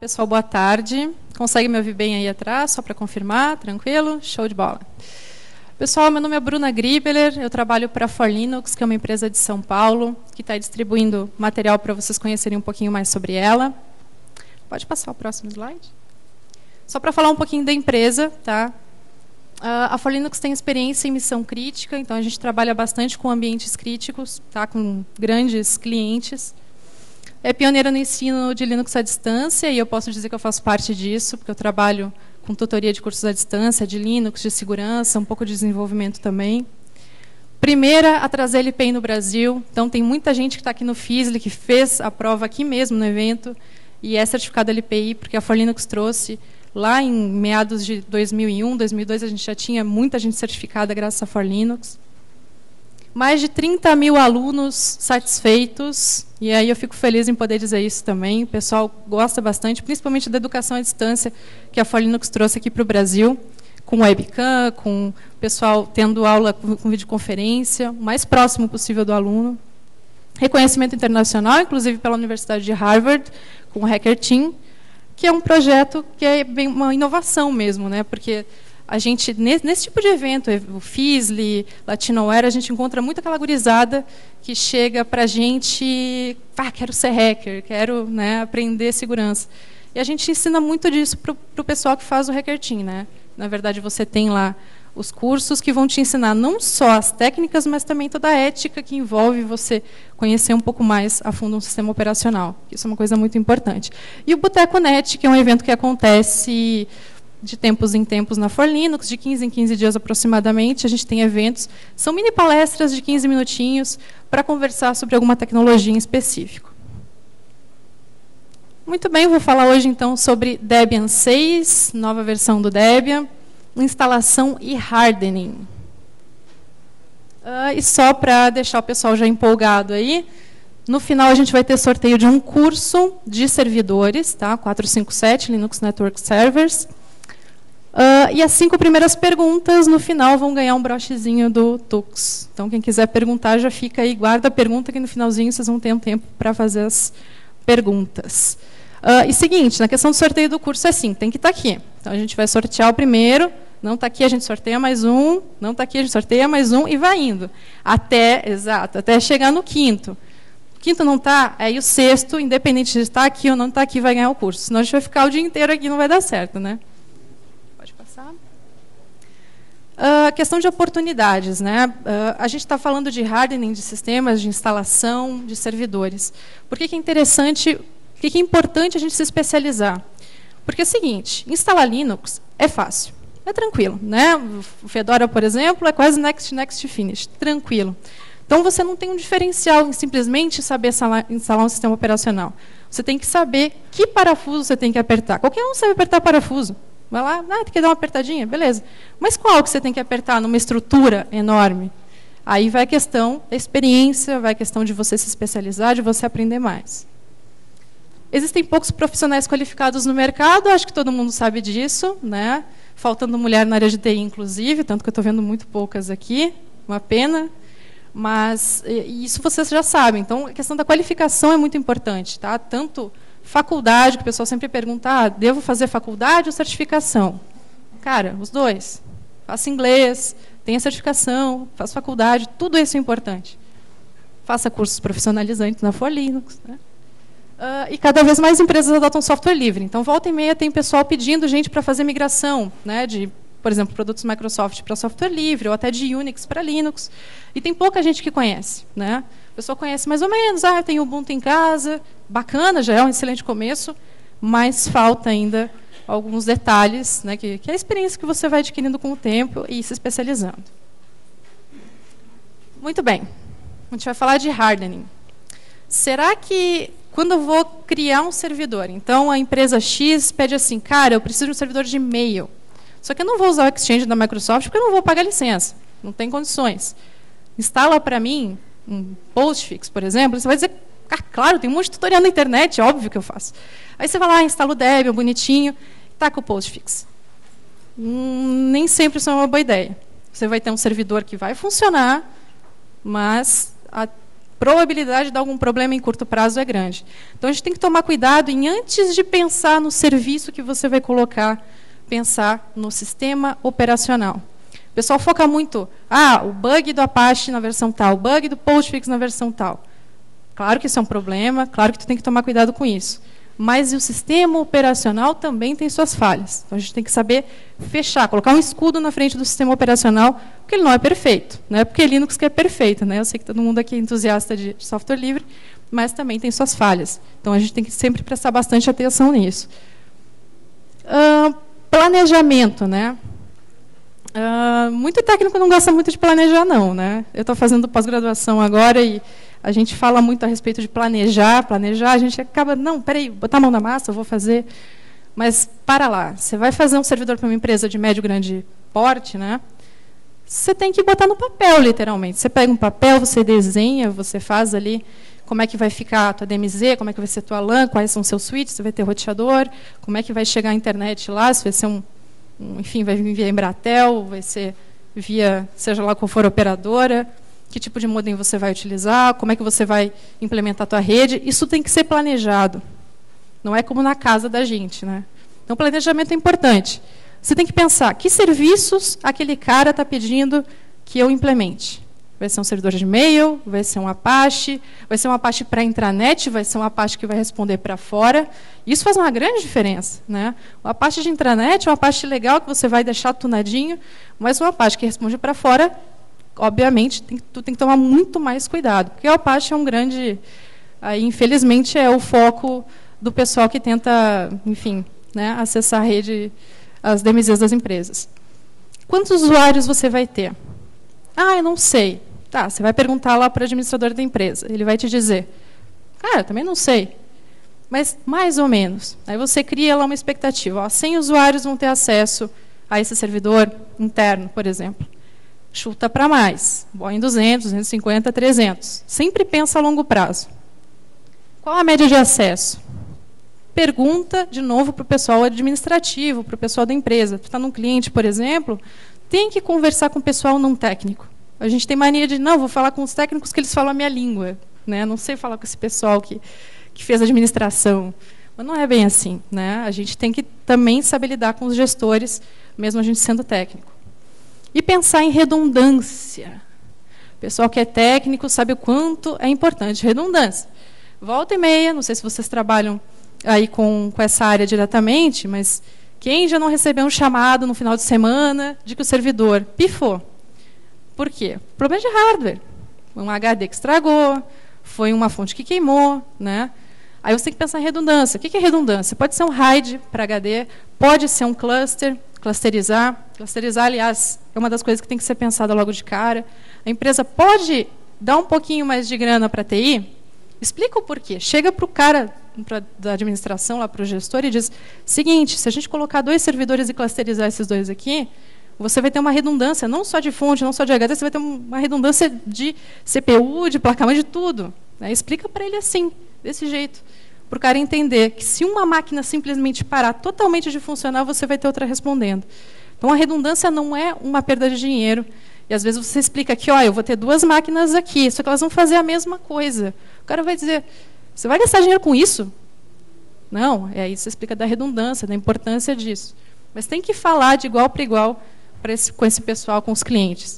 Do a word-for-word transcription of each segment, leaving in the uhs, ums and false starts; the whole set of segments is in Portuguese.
Pessoal, boa tarde. Consegue me ouvir bem aí atrás, só para confirmar? Tranquilo? Show de bola. Pessoal, meu nome é Bruna Gribeler, eu trabalho para a For Linux, que é uma empresa de São Paulo, que está distribuindo material para vocês conhecerem um pouquinho mais sobre ela. Pode passar o próximo slide? Só para falar um pouquinho da empresa, tá? A For Linux tem experiência em missão crítica, então a gente trabalha bastante com ambientes críticos, tá? Com grandes clientes. É pioneira no ensino de Linux à distância, e eu posso dizer que eu faço parte disso, porque eu trabalho com tutoria de cursos à distância, de Linux, de segurança, um pouco de desenvolvimento também. Primeira a trazer L P I no Brasil, então tem muita gente que está aqui no FISLE, que fez a prova aqui mesmo no evento, e é certificado L P I, porque a For Linux trouxe lá em meados de dois mil e um, dois mil e dois, a gente já tinha muita gente certificada graças à For Linux. Mais de trinta mil alunos satisfeitos, e aí eu fico feliz em poder dizer isso também. O pessoal gosta bastante, principalmente da educação à distância, que a For Linux trouxe aqui para o Brasil, com webcam, com o pessoal tendo aula com videoconferência, o mais próximo possível do aluno. Reconhecimento internacional, inclusive pela Universidade de Harvard, com o Hacker Team, que é um projeto que é bem uma inovação mesmo, né? Porque a gente, nesse, nesse tipo de evento, o FISLE, Latinoware, a gente encontra muito aquela gurizada que chega para a gente, ah, quero ser hacker, quero, né, aprender segurança. E a gente ensina muito disso para o pessoal que faz o Hacker Team, né? Na verdade, você tem lá os cursos que vão te ensinar não só as técnicas, mas também toda a ética que envolve você conhecer um pouco mais a fundo um sistema operacional. Isso é uma coisa muito importante. E o Boteco Net, que é um evento que acontece de tempos em tempos na For Linux, de quinze em quinze dias aproximadamente. A gente tem eventos, são mini palestras de quinze minutinhos para conversar sobre alguma tecnologia em específico. Muito bem, vou falar hoje então sobre Debian seis, nova versão do Debian, instalação e hardening. Uh, e só para deixar o pessoal já empolgado aí, no final a gente vai ter sorteio de um curso de servidores, tá? quatrocentos e cinquenta e sete Linux Network Servers. Uh, e as cinco primeiras perguntas, no final, vão ganhar um brochezinho do Tux. Então, quem quiser perguntar, já fica aí, guarda a pergunta, que no finalzinho vocês vão ter um tempo para fazer as perguntas. Uh, e seguinte, na questão do sorteio do curso é assim, tem que estar aqui. Então, a gente vai sortear o primeiro, não está aqui, a gente sorteia mais um, não está aqui, a gente sorteia mais um, e vai indo. Até, exato, até chegar no quinto. O quinto não está, aí o sexto, independente de estar aqui ou não estar aqui, vai ganhar o curso. Senão a gente vai ficar o dia inteiro aqui, não vai dar certo, né? A uh, questão de oportunidades, né? Uh, a gente está falando de hardening de sistemas, de instalação, de servidores. Por que, que é interessante, por que, que é importante a gente se especializar? Porque é o seguinte, instalar Linux é fácil, é tranquilo, né? O Fedora, por exemplo, é quase next, next, finish, tranquilo. Então, você não tem um diferencial em simplesmente saber instalar um sistema operacional. Você tem que saber que parafuso você tem que apertar. Qualquer um sabe apertar parafuso. Vai lá, ah, tem que dar uma apertadinha, beleza. Mas qual que você tem que apertar numa estrutura enorme? Aí vai a questão da experiência, vai a questão de você se especializar, de você aprender mais. Existem poucos profissionais qualificados no mercado, acho que todo mundo sabe disso, né? Faltando mulher na área de T I, inclusive, tanto que eu estou vendo muito poucas aqui, uma pena. Mas isso vocês já sabem. Então, a questão da qualificação é muito importante, tá? Tanto faculdade, que o pessoal sempre pergunta, ah, devo fazer faculdade ou certificação? Cara, os dois. Faça inglês, tenha certificação, faça faculdade, tudo isso é importante. Faça cursos profissionalizantes na For Linux. Né? Uh, e cada vez mais empresas adotam software livre. Então, volta e meia tem pessoal pedindo gente para fazer migração, né, de, por exemplo, produtos Microsoft para software livre, ou até de Unix para Linux. E tem pouca gente que conhece. Né? A pessoa conhece mais ou menos, ah, eu tenho Ubuntu em casa, bacana, já é um excelente começo, mas falta ainda alguns detalhes, né, que, que é a experiência que você vai adquirindo com o tempo e se especializando. Muito bem, a gente vai falar de hardening. Será que, quando eu vou criar um servidor, então a empresa X pede assim, cara, eu preciso de um servidor de e-mail, só que eu não vou usar o Exchange da Microsoft porque eu não vou pagar licença, não tem condições. Instala para mim um Postfix, por exemplo, você vai dizer, ah, claro, tem um monte de tutorial na internet, óbvio que eu faço. Aí você vai lá, instala o Debian, bonitinho, taca o Postfix. Hum, nem sempre isso é uma boa ideia. Você vai ter um servidor que vai funcionar, mas a probabilidade de dar algum problema em curto prazo é grande. Então, a gente tem que tomar cuidado em, antes de pensar no serviço que você vai colocar, pensar no sistema operacional. O pessoal foca muito, ah, o bug do Apache na versão tal, o bug do Postfix na versão tal. Claro que isso é um problema, claro que tu tem que tomar cuidado com isso. Mas o sistema operacional também tem suas falhas. Então, a gente tem que saber fechar, colocar um escudo na frente do sistema operacional, porque ele não é perfeito. Não é porque Linux que é perfeito. Né? Eu sei que todo mundo aqui é entusiasta de software livre, mas também tem suas falhas. Então, a gente tem que sempre prestar bastante atenção nisso. Uh, planejamento, né? Uh, muito técnico não gosta muito de planejar, não. Né? Eu estou fazendo pós-graduação agora e a gente fala muito a respeito de planejar, planejar, a gente acaba, não, peraí, botar a mão na massa, eu vou fazer. Mas, para lá, você vai fazer um servidor para uma empresa de médio, grande porte, né? Você tem que botar no papel, literalmente. Você pega um papel, você desenha, você faz ali como é que vai ficar a tua D M Z, como é que vai ser a tua LAN, quais são os seus switches, você vai ter roteador, como é que vai chegar a internet lá, se vai ser um, um enfim, vai vir via Embratel, vai ser via, seja lá qual for a operadora, que tipo de modem você vai utilizar, como é que você vai implementar a tua rede. Isso tem que ser planejado. Não é como na casa da gente. Né? Então, planejamento é importante. Você tem que pensar, que serviços aquele cara está pedindo que eu implemente? Vai ser um servidor de e-mail, vai ser um Apache, vai ser um Apache para intranet, vai ser um Apache que vai responder para fora. Isso faz uma grande diferença. Né? O Apache de intranet é um Apache legal que você vai deixar tunadinho, mas um Apache que responde para fora, obviamente, tem, tu tem que tomar muito mais cuidado, porque o Apache é um grande... Aí, infelizmente, é o foco do pessoal que tenta, enfim, né, acessar a rede, as D M Zs das empresas. Quantos usuários você vai ter? Ah, eu não sei. Tá, você vai perguntar lá para o administrador da empresa. Ele vai te dizer, cara, também não sei. Mas, mais ou menos. Aí você cria lá uma expectativa. Ó, cem usuários vão ter acesso a esse servidor interno, por exemplo. Chuta para mais. Boa em duzentos, duzentos e cinquenta, trezentos. Sempre pensa a longo prazo. Qual a média de acesso? Pergunta, de novo, para o pessoal administrativo, para o pessoal da empresa. Tu está num cliente, por exemplo, tem que conversar com o pessoal não técnico. A gente tem mania de, não, vou falar com os técnicos que eles falam a minha língua. Né? Não sei falar com esse pessoal que, que fez administração. Mas não é bem assim. Né? A gente tem que também saber lidar com os gestores, mesmo a gente sendo técnico. E pensar em redundância. O pessoal que é técnico sabe o quanto é importante redundância. Volta e meia, não sei se vocês trabalham aí com, com essa área diretamente, mas quem já não recebeu um chamado no final de semana de que o servidor pifou? Por quê? Problema de hardware. Um H D que estragou, foi uma fonte que queimou. Né? Aí você tem que pensar em redundância. O que é redundância? Pode ser um RAID para H D, pode ser um cluster, clusterizar. Clusterizar, aliás, é uma das coisas que tem que ser pensada logo de cara. A empresa pode dar um pouquinho mais de grana para a T I? Explica o porquê. Chega para o cara pra, da administração, lá para o gestor, e diz, seguinte, se a gente colocar dois servidores e clusterizar esses dois aqui, você vai ter uma redundância, não só de fonte, não só de H D, você vai ter uma redundância de C P U, de placa-mãe, de tudo. Né? Explica para ele assim, desse jeito. Para o cara entender que se uma máquina simplesmente parar totalmente de funcionar, você vai ter outra respondendo. Então, a redundância não é uma perda de dinheiro. E, às vezes, você explica que, ó, eu vou ter duas máquinas aqui, só que elas vão fazer a mesma coisa. O cara vai dizer, você vai gastar dinheiro com isso? Não, é aí você explica da redundância, da importância disso. Mas tem que falar de igual para igual para esse, com esse pessoal, com os clientes.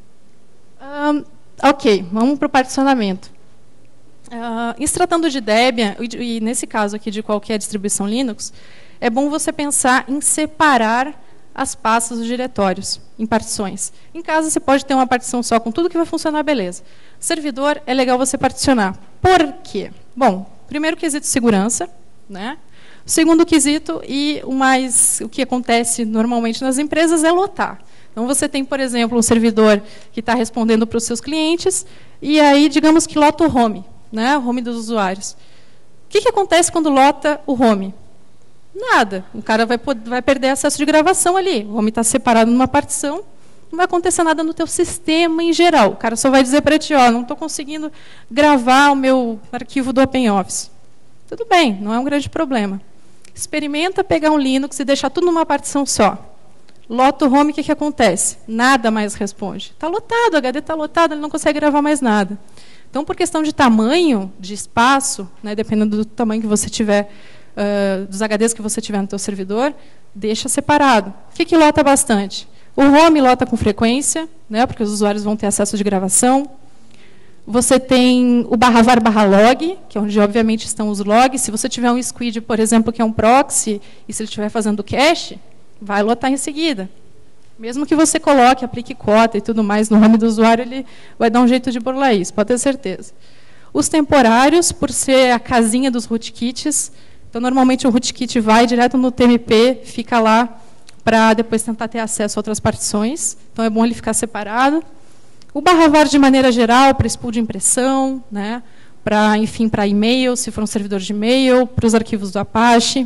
Um, ok, vamos para o particionamento. Uh, em se tratando de Debian, e, e nesse caso aqui de qualquer distribuição Linux, é bom você pensar em separar as pastas dos diretórios em partições. Em casa, você pode ter uma partição só com tudo que vai funcionar, beleza. Servidor, é legal você particionar. Por quê? Bom, primeiro quesito segurança, né? O segundo quesito, e o, mais, o que acontece normalmente nas empresas, é lotar. Então, você tem, por exemplo, um servidor que está respondendo para os seus clientes, e aí, digamos que lota o home, né? O home dos usuários. O que, que acontece quando lota o home? Nada. O cara vai, poder, vai perder acesso de gravação ali. O home está separado numa partição, não vai acontecer nada no teu sistema em geral. O cara só vai dizer para ti, ó, não estou conseguindo gravar o meu arquivo do OpenOffice. Tudo bem, não é um grande problema. Experimenta pegar um Linux e deixar tudo numa partição só. Lota o home, o que, que acontece? Nada mais responde. Está lotado, o H D está lotado, ele não consegue gravar mais nada. Então, por questão de tamanho, de espaço, né, dependendo do tamanho que você tiver, uh, dos H Ds que você tiver no seu servidor, deixa separado. O que, que lota bastante? O home lota com frequência, né, porque os usuários vão ter acesso de gravação. Você tem o barra var barra log, que é onde, obviamente, estão os logs. Se você tiver um squid, por exemplo, que é um proxy, e se ele estiver fazendo cache, vai lotar em seguida. Mesmo que você coloque, aplique cota e tudo mais no home do usuário, ele vai dar um jeito de burlar isso, pode ter certeza. Os temporários, por ser a casinha dos rootkits, então, normalmente, o rootkit vai direto no T M P, fica lá para depois tentar ter acesso a outras partições. Então, é bom ele ficar separado. O barra var, de maneira geral, para spool de impressão, né, para, enfim, para e-mail, se for um servidor de e-mail, para os arquivos do Apache.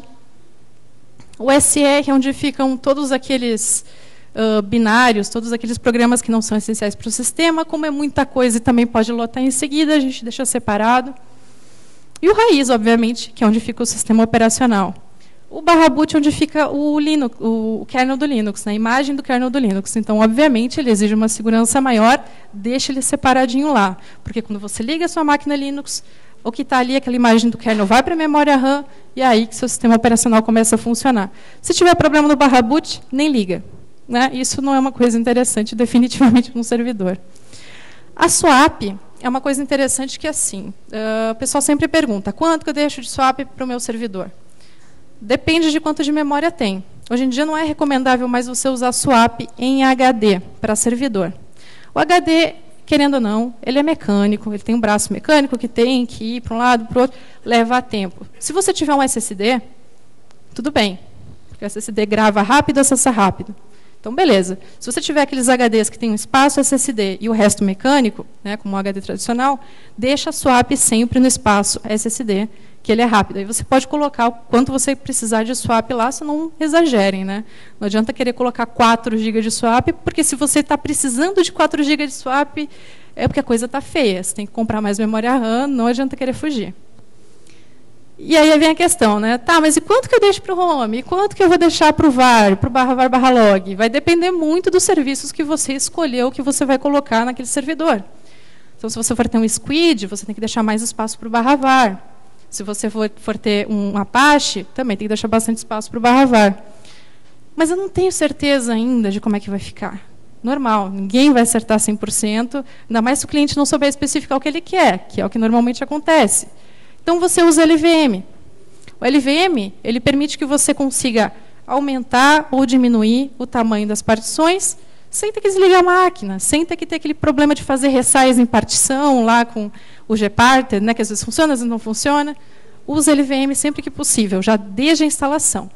O S R, onde ficam todos aqueles uh, binários, todos aqueles programas que não são essenciais para o sistema. Como é muita coisa e também pode lotar em seguida, a gente deixa separado. E o raiz, obviamente, que é onde fica o sistema operacional. O barra boot, onde fica o, Linux, o kernel do Linux, né, a imagem do kernel do Linux. Então, obviamente, ele exige uma segurança maior, deixa ele separadinho lá. Porque quando você liga a sua máquina Linux, o que está ali, aquela imagem do kernel, vai para a memória RAM, e é aí que seu sistema operacional começa a funcionar. Se tiver problema no barra boot, nem liga. Né? Isso não é uma coisa interessante, definitivamente, no servidor. A swap é uma coisa interessante que, assim, uh, o pessoal sempre pergunta, quanto que eu deixo de swap para o meu servidor? Depende de quanto de memória tem. Hoje em dia não é recomendável mais você usar swap em H D para servidor. O H D, querendo ou não, ele é mecânico, ele tem um braço mecânico que tem que ir para um lado, para o outro, leva tempo. Se você tiver um S S D, tudo bem, porque o S S D grava rápido, acessa rápido. Então, beleza. Se você tiver aqueles H Ds que tem um espaço S S D e o resto mecânico, né, como um H D tradicional, deixa a swap sempre no espaço S S D, que ele é rápido. Aí você pode colocar o quanto você precisar de swap lá, se não exagerem. Né? Não adianta querer colocar quatro gigas de swap, porque se você está precisando de quatro gigas de swap, é porque a coisa está feia. Você tem que comprar mais memória RAM, não adianta querer fugir. E aí vem a questão, né? Tá, mas e quanto que eu deixo para o home? E quanto que eu vou deixar para o var, para o barra var barra log? Vai depender muito dos serviços que você escolheu, que você vai colocar naquele servidor. Então, se você for ter um squid, você tem que deixar mais espaço para o barra var. Se você for, for ter um Apache, também tem que deixar bastante espaço para o barra var. Mas eu não tenho certeza ainda de como é que vai ficar. Normal, ninguém vai acertar cem por cento, ainda mais se o cliente não souber especificar o que ele quer, que é o que normalmente acontece. Então, você usa L V M. O L V M ele permite que você consiga aumentar ou diminuir o tamanho das partições sem ter que desligar a máquina, sem ter que ter aquele problema de fazer resize em partição lá com o gparted, né, que às vezes funciona, às vezes não funciona. Usa L V M sempre que possível, já desde a instalação.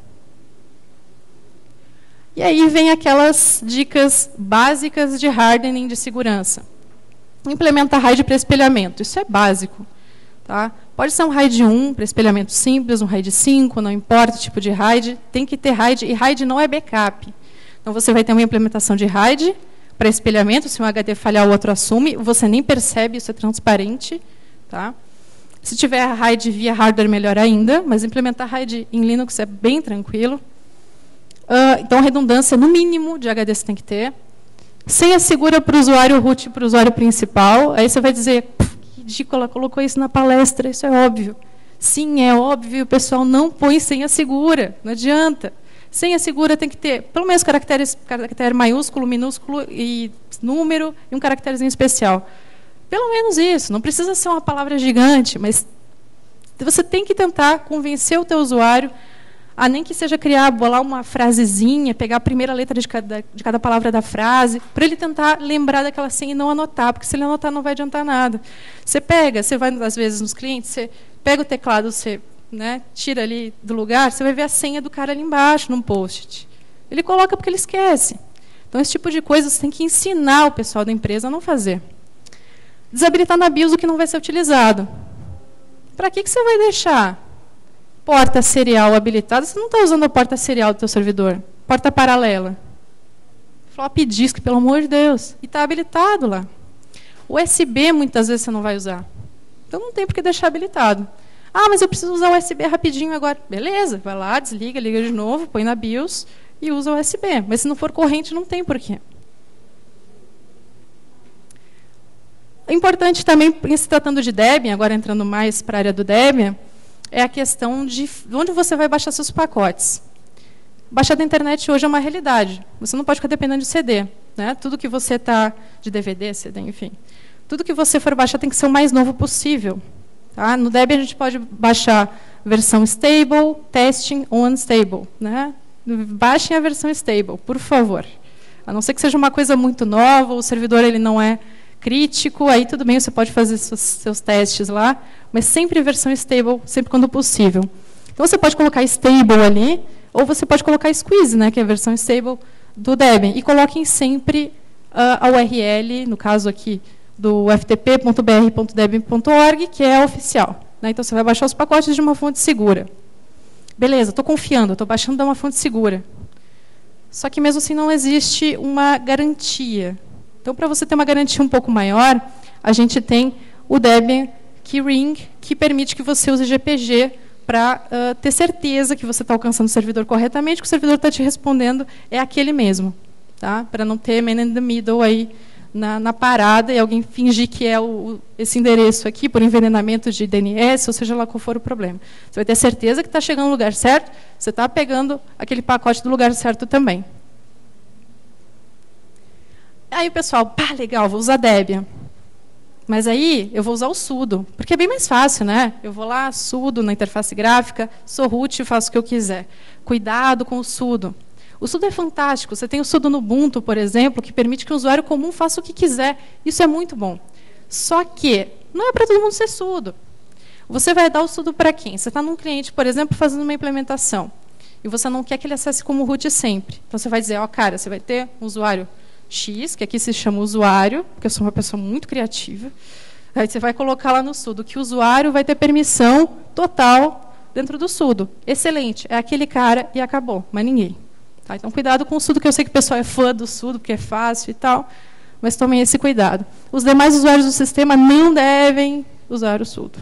E aí vem aquelas dicas básicas de hardening de segurança. Implementa RAID para espelhamento, isso é básico. Tá? Pode ser um RAID um para espelhamento simples, um RAID cinco, não importa o tipo de RAID, tem que ter RAID, e RAID não é backup. Então, você vai ter uma implementação de RAID para espelhamento, se um H D falhar, o outro assume, você nem percebe, isso é transparente. Tá? Se tiver RAID via hardware, melhor ainda, mas implementar RAID em Linux é bem tranquilo. Uh, então, redundância, no mínimo, de H D você tem que ter. Senha segura para o usuário root e para o usuário principal. Aí você vai dizer, que ridículo, ela colocou isso na palestra, isso é óbvio. Sim, é óbvio, o pessoal não põe senha segura, não adianta. Senha segura tem que ter, pelo menos, caracteres, caractere maiúsculo, minúsculo e número e um caracterezinho especial. Pelo menos isso, não precisa ser uma palavra gigante, mas você tem que tentar convencer o teu usuário a nem que seja criar, bolar uma frasezinha, pegar a primeira letra de cada, de cada palavra da frase, para ele tentar lembrar daquela senha e não anotar, porque se ele anotar não vai adiantar nada. Você pega, você vai, às vezes, nos clientes, você pega o teclado, você... Né, tira ali do lugar, você vai ver a senha do cara ali embaixo, num post-it. Ele coloca porque ele esquece. Então, esse tipo de coisa você tem que ensinar o pessoal da empresa a não fazer. Desabilitar na BIOS o que não vai ser utilizado. Para que, que você vai deixar porta serial habilitada? Você não está usando a porta serial do teu servidor. Porta paralela. Flop disk, pelo amor de Deus. E está habilitado lá. O U S B, muitas vezes, você não vai usar. Então, não tem por que deixar habilitado. Ah, mas eu preciso usar o U S B rapidinho agora. Beleza, vai lá, desliga, liga de novo, põe na BIOS e usa o U S B. Mas se não for corrente, não tem porquê. Importante também, se tratando de Debian, agora entrando mais para a área do Debian, é a questão de onde você vai baixar seus pacotes. Baixar da internet hoje é uma realidade. Você não pode ficar dependendo de C D. Né? Tudo que você está... de D V D, C D, enfim. Tudo que você for baixar tem que ser o mais novo possível. Tá? No Debian, a gente pode baixar versão stable, testing ou unstable. Né? Baixem a versão stable, por favor. A não ser que seja uma coisa muito nova, o servidor ele não é crítico, aí tudo bem, você pode fazer seus, seus testes lá, mas sempre versão stable, sempre quando possível. Então, você pode colocar stable ali, ou você pode colocar squeeze, né, que é a versão stable do Debian, e coloquem sempre uh, a U R L, no caso aqui, do f t p ponto b r ponto debian ponto org, que é a oficial. Né? Então, você vai baixar os pacotes de uma fonte segura. Beleza, estou confiando, estou baixando de uma fonte segura. Só que, mesmo assim, não existe uma garantia. Então, para você ter uma garantia um pouco maior, a gente tem o Debian Keyring, que permite que você use G P G para uh, ter certeza que você está alcançando o servidor corretamente, que o servidor está te respondendo é aquele mesmo. Tá? Para não ter man in the middle aí na, na parada e alguém fingir que é o, esse endereço aqui por envenenamento de D N S, ou seja lá qual for o problema. Você vai ter certeza que está chegando no lugar certo, você está pegando aquele pacote do lugar certo também. Aí o pessoal, pá, legal, vou usar Debian. Mas aí eu vou usar o sudo, porque é bem mais fácil, né? Eu vou lá, sudo na interface gráfica, sou root e faço o que eu quiser. Cuidado com o sudo. O sudo é fantástico. Você tem o sudo no Ubuntu, por exemplo, que permite que o usuário comum faça o que quiser. Isso é muito bom. Só que não é para todo mundo ser sudo. Você vai dar o sudo para quem? Você está num cliente, por exemplo, fazendo uma implementação, e você não quer que ele acesse como root sempre. Então, você vai dizer, ó, cara, você vai ter um usuário X, que aqui se chama usuário, porque eu sou uma pessoa muito criativa. Aí você vai colocar lá no sudo que o usuário vai ter permissão total dentro do sudo. Excelente, é aquele cara e acabou, mas ninguém. Tá? Então, cuidado com o sudo, que eu sei que o pessoal é fã do sudo, porque é fácil e tal, mas tomem esse cuidado. Os demais usuários do sistema não devem usar o sudo.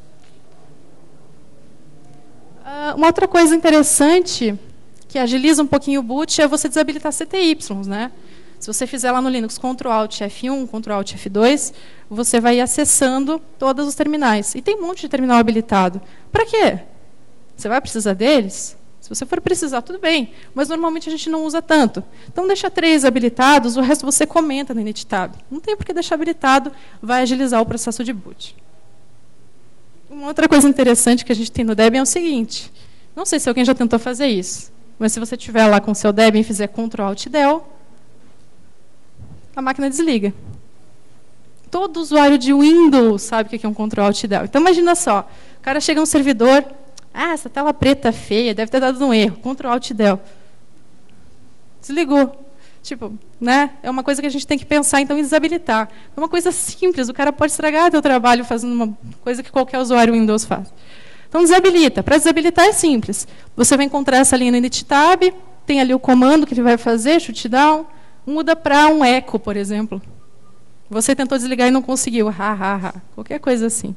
Uh, uma outra coisa interessante, que agiliza um pouquinho o boot, é você desabilitar C T Y, né? Se você fizer lá no Linux control alt F um, control alt F dois, você vai ir acessando todos os terminais. E tem um monte de terminal habilitado. Para quê? Você vai precisar deles? Se você for precisar, tudo bem. Mas, normalmente, a gente não usa tanto. Então, deixa três habilitados, o resto você comenta no inittab. Não tem por que deixar habilitado, vai agilizar o processo de boot. Uma outra coisa interessante que a gente tem no Debian é o seguinte. Não sei se alguém já tentou fazer isso, mas se você estiver lá com o seu Debian e fizer control alt del, a máquina desliga. Todo usuário de Windows sabe o que é um control alt del. Então, imagina só, o cara chega a um servidor, ah, essa tela preta feia, deve ter dado um erro, control alt del. Desligou. Tipo, né? É uma coisa que a gente tem que pensar, então, em desabilitar. É uma coisa simples, o cara pode estragar teu trabalho fazendo uma coisa que qualquer usuário Windows faz. Então, desabilita. Para desabilitar é simples. Você vai encontrar essa linha no inittab, tem ali o comando que ele vai fazer, shutdown, muda para um eco, por exemplo. Você tentou desligar e não conseguiu. Ha, ha, ha. Qualquer coisa assim.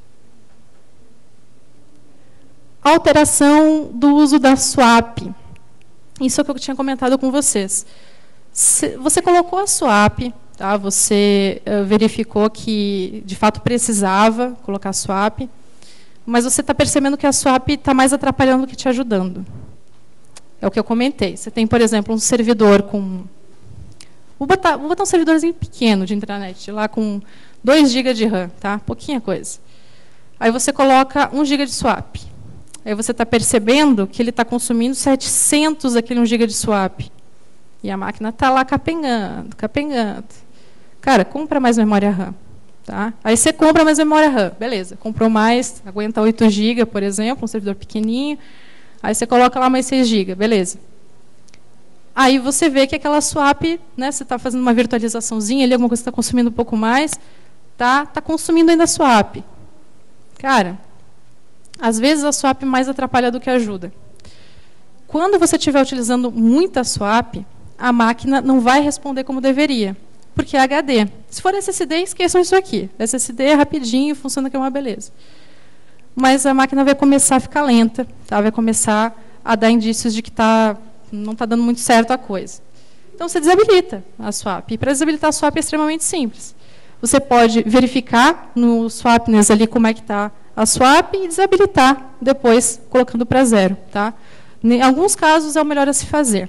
Alteração do uso da swap. Isso é o que eu tinha comentado com vocês. Você colocou a swap, tá? Você uh, verificou que, de fato, precisava colocar a swap, mas você está percebendo que a swap está mais atrapalhando do que te ajudando. É o que eu comentei. Você tem, por exemplo, um servidor com... Vou botar, vou botar um servidorzinho pequeno de intranet, lá com dois gigas de RAM, tá? Pouquinha coisa. Aí você coloca um giga de swap. Aí você está percebendo que ele está consumindo setecentos aquele um giga de swap. E a máquina está lá capengando, capengando. Cara, compra mais memória RAM. Tá? Aí você compra mais memória RAM. Beleza, comprou mais, aguenta oito gigas, por exemplo, um servidor pequenininho. Aí você coloca lá mais seis gigas, beleza. Aí você vê que aquela swap, né, você está fazendo uma virtualizaçãozinha, ali, alguma coisa que está consumindo um pouco mais, tá, tá consumindo ainda a swap. Cara, às vezes a swap mais atrapalha do que ajuda. Quando você estiver utilizando muita swap, a máquina não vai responder como deveria, porque é H D. Se for S S D, esqueçam isso aqui. S S D é rapidinho, funciona que é uma beleza. Mas a máquina vai começar a ficar lenta, tá? Vai começar a dar indícios de que tá, não está dando muito certo a coisa. Então, você desabilita a swap. E para desabilitar a swap é extremamente simples. Você pode verificar no swapness ali como é que está a swap e desabilitar depois, colocando para zero. Tá? Em alguns casos, é o melhor a se fazer.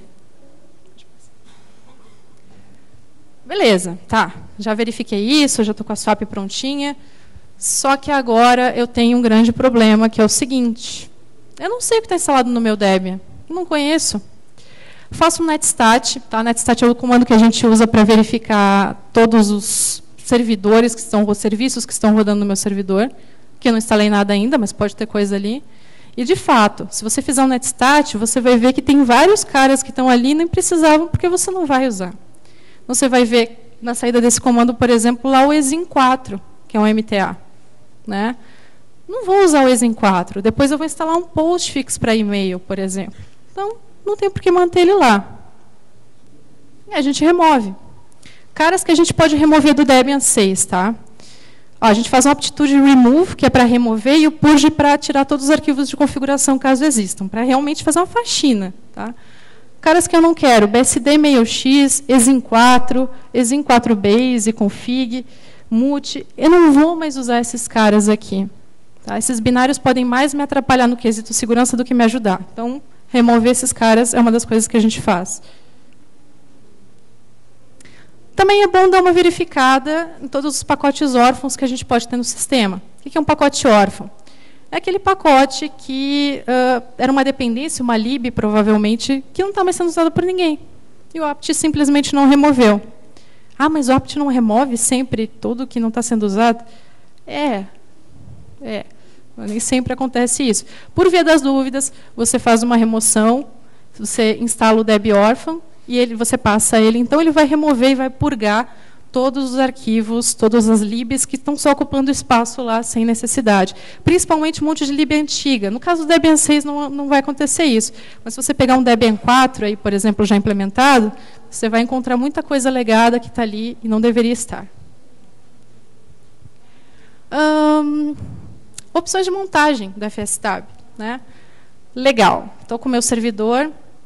Beleza, tá. Já verifiquei isso, já estou com a swap prontinha. Só que agora eu tenho um grande problema, que é o seguinte. Eu não sei o que está instalado no meu Debian. Eu não conheço. Faço um netstat. Tá? Netstat é o comando que a gente usa para verificar todos os servidores, que estão, os serviços que estão rodando no meu servidor. Que eu não instalei nada ainda, mas pode ter coisa ali. E, de fato, se você fizer um netstat, você vai ver que tem vários caras que estão ali e nem precisavam, porque você não vai usar. Você vai ver na saída desse comando, por exemplo, lá o exim quatro, que é um M T A. Né? Não vou usar o exim quatro. Depois eu vou instalar um postfix para e-mail, por exemplo. Então, não tem por que manter ele lá. E a gente remove. Caras que a gente pode remover do Debian seis. Tá? Ó, a gente faz uma aptitude remove, que é para remover, e o purge para tirar todos os arquivos de configuração, caso existam, para realmente fazer uma faxina. Tá? Caras que eu não quero, B S D mailx, exim quatro, exim quatro base, config, mut. Eu não vou mais usar esses caras aqui. Tá? Esses binários podem mais me atrapalhar no quesito segurança do que me ajudar. Então, remover esses caras é uma das coisas que a gente faz. Também é bom dar uma verificada em todos os pacotes órfãos que a gente pode ter no sistema. O que é um pacote órfão? É aquele pacote que uh, era uma dependência, uma lib, provavelmente, que não está mais sendo usado por ninguém. E o apt simplesmente não removeu. Ah, mas o apt não remove sempre tudo que não está sendo usado? É. É. Nem sempre acontece isso. Por via das dúvidas, você faz uma remoção, você instala o deb orphan, e ele, você passa ele, então ele vai remover e vai purgar todos os arquivos, todas as libs que estão só ocupando espaço lá sem necessidade. Principalmente um monte de lib antiga. No caso do Debian seis não, não vai acontecer isso. Mas se você pegar um Debian quatro, aí, por exemplo, já implementado, você vai encontrar muita coisa legada que está ali e não deveria estar. Hum, opções de montagem da fstab. Né? Legal. Estou com o meu servidor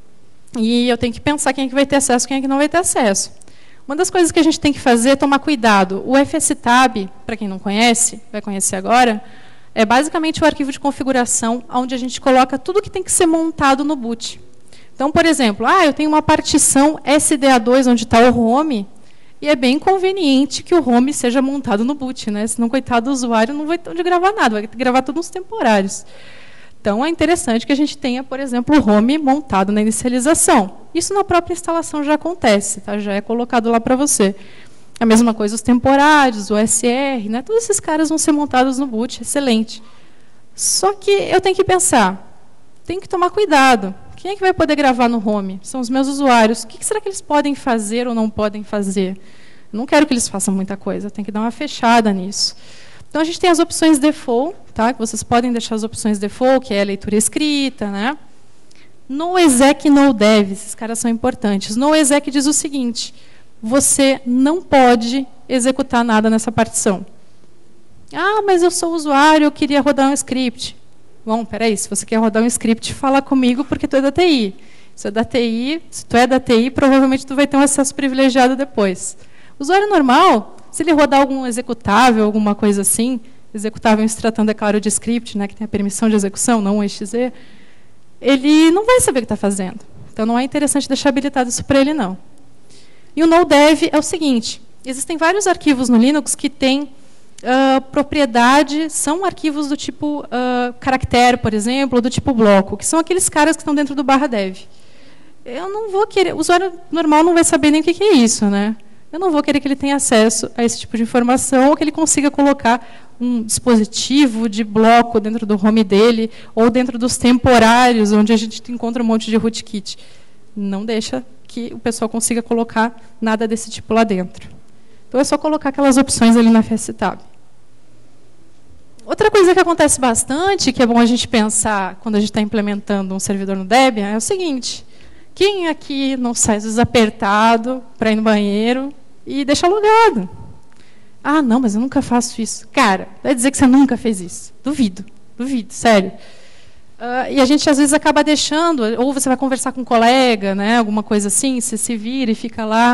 e eu tenho que pensar quem é que vai ter acesso e quem é que não vai ter acesso. Uma das coisas que a gente tem que fazer é tomar cuidado. O fstab, para quem não conhece, vai conhecer agora, é basicamente o arquivo de configuração onde a gente coloca tudo que tem que ser montado no boot. Então, por exemplo, ah, eu tenho uma partição S D A dois onde está o home, e é bem conveniente que o home seja montado no boot, né? Senão, coitado do usuário, não vai ter onde gravar nada, vai ter que gravar tudo nos temporários. Então, é interessante que a gente tenha, por exemplo, o home montado na inicialização. Isso na própria instalação já acontece, tá? Já é colocado lá para você. A mesma coisa os temporários, o O S R, né? Todos esses caras vão ser montados no boot, excelente. Só que eu tenho que pensar, tenho que tomar cuidado. Quem é que vai poder gravar no home? São os meus usuários. O que será que eles podem fazer ou não podem fazer? Eu não quero que eles façam muita coisa, tem que dar uma fechada nisso. Então, a gente tem as opções default, tá? Que vocês podem deixar as opções default, que é a leitura escrita. Né? No exec, no dev, esses caras são importantes. No exec diz o seguinte, você não pode executar nada nessa partição. Ah, mas eu sou usuário, eu queria rodar um script. Bom, peraí, se você quer rodar um script, fala comigo, porque tu é da T I. Se é da T I, se tu é da T I, provavelmente tu vai ter um acesso privilegiado depois. O usuário normal, se ele rodar algum executável, alguma coisa assim, executável em se tratando, é claro, de script, né, que tem a permissão de execução, não um exe, ele não vai saber o que está fazendo. Então, não é interessante deixar habilitado isso para ele, não. E o nodev é o seguinte, existem vários arquivos no Linux que têm uh, propriedade, são arquivos do tipo uh, caractere, por exemplo, ou do tipo bloco, que são aqueles caras que estão dentro do barra dev. Eu não vou querer, o usuário normal não vai saber nem o que, que é isso, né? Eu não vou querer que ele tenha acesso a esse tipo de informação ou que ele consiga colocar um dispositivo de bloco dentro do home dele ou dentro dos temporários, onde a gente encontra um monte de rootkit. Não deixa que o pessoal consiga colocar nada desse tipo lá dentro. Então, é só colocar aquelas opções ali na fstab. Outra coisa que acontece bastante, que é bom a gente pensar quando a gente está implementando um servidor no Debian, é o seguinte. Quem aqui não sai desapertado para ir no banheiro e deixa logado? Ah, não, mas eu nunca faço isso. Cara, vai dizer que você nunca fez isso. Duvido, duvido, sério. Uh, e a gente, às vezes, acaba deixando, ou você vai conversar com um colega, né, alguma coisa assim, você se vira e fica lá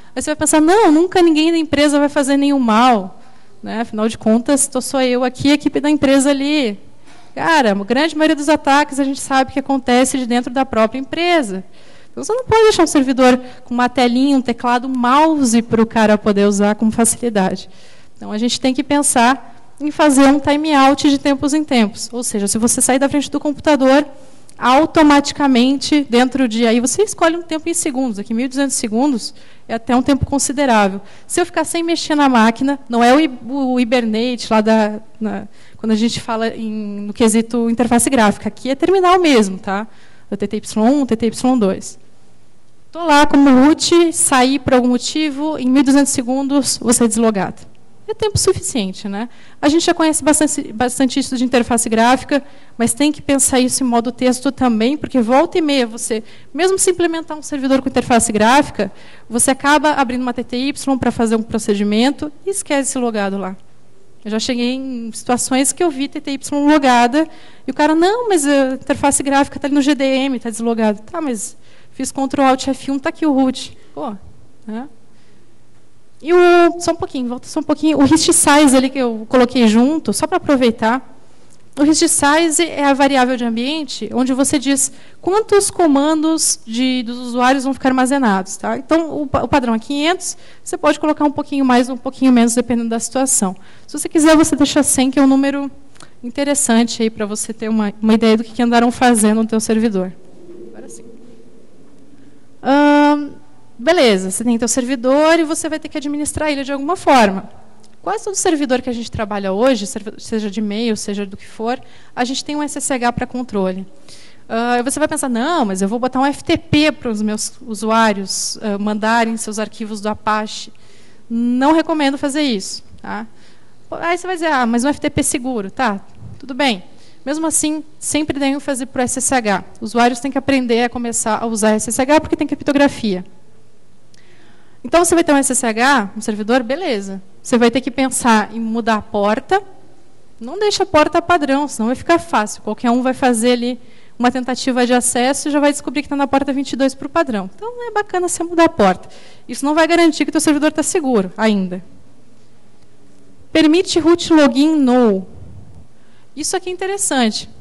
Aí você vai pensar, não, nunca ninguém da empresa vai fazer nenhum mal. Né? Afinal de contas, estou só eu aqui e a equipe da empresa ali. Cara, a grande maioria dos ataques a gente sabe que acontece de dentro da própria empresa. Então, você não pode deixar um servidor com uma telinha, um teclado, um mouse para o cara poder usar com facilidade. Então, a gente tem que pensar em fazer um timeout de tempos em tempos. Ou seja, se você sair da frente do computador, automaticamente, dentro de... Aí você escolhe um tempo em segundos. Aqui, mil e duzentos segundos é até um tempo considerável. Se eu ficar sem mexer na máquina, não é o, o Hibernate, lá da, na, quando a gente fala em, no quesito interface gráfica. Aqui é terminal mesmo, tá? O T T Y um, o T T Y dois. Estou lá como root, saí por algum motivo, em mil e duzentos segundos, vou ser deslogado. É tempo suficiente, né? A gente já conhece bastante, bastante isso de interface gráfica, mas tem que pensar isso em modo texto também, porque volta e meia você, mesmo se implementar um servidor com interface gráfica, você acaba abrindo uma T T Y para fazer um procedimento e esquece esse logado lá. Eu já cheguei em situações que eu vi T T Y logada e o cara, não, mas a interface gráfica está ali no G D M, está deslogado. Tá, mas fiz control alt F um, está aqui o root. Pô, né? E o, só um pouquinho, volta só um pouquinho. O hist size ali que eu coloquei junto, só para aproveitar. O hist size é a variável de ambiente, onde você diz quantos comandos de, dos usuários vão ficar armazenados. Tá? Então, o, o padrão é quinhentos, você pode colocar um pouquinho mais, um pouquinho menos, dependendo da situação. Se você quiser, você deixa cem, que é um número interessante para você ter uma, uma ideia do que, que andaram fazendo no teu servidor. Agora sim. Hum, Beleza, você tem teu servidor e você vai ter que administrar ele de alguma forma. Quase todo servidor que a gente trabalha hoje, seja de e-mail, seja do que for, a gente tem um S S H para controle. Uh, você vai pensar, não, mas eu vou botar um F T P para os meus usuários uh, mandarem seus arquivos do Apache. Não recomendo fazer isso. Tá? Aí você vai dizer, ah, mas um F T P seguro. Tá, tudo bem. Mesmo assim, sempre dê ênfase para o S S H. Os usuários têm que aprender a começar a usar S S H porque tem criptografia. Então, você vai ter um S S H, um servidor, beleza. Você vai ter que pensar em mudar a porta. Não deixa a porta padrão, senão vai ficar fácil. Qualquer um vai fazer ali uma tentativa de acesso e já vai descobrir que está na porta vinte e dois para o padrão. Então, é bacana você mudar a porta. Isso não vai garantir que o teu servidor está seguro ainda. Permite root login no. Isso aqui é interessante.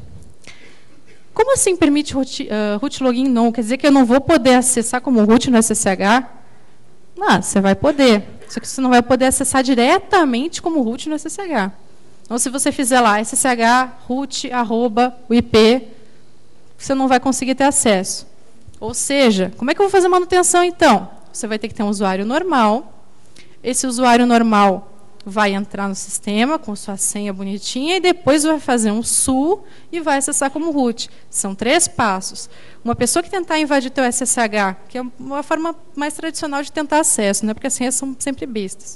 Como assim permite root, uh, root login no? Quer dizer que eu não vou poder acessar como root no S S H? Não, você vai poder. Só que você não vai poder acessar diretamente como root no S S H. Então, se você fizer lá ssh root arroba o I P, você não vai conseguir ter acesso. Ou seja, como é que eu vou fazer manutenção, então? Você vai ter que ter um usuário normal. Esse usuário normal vai entrar no sistema com sua senha bonitinha e depois vai fazer um S U e vai acessar como root. São três passos. Uma pessoa que tentar invadir teu S S H, que é uma forma mais tradicional de tentar acesso, né, porque as senhas são sempre bestas,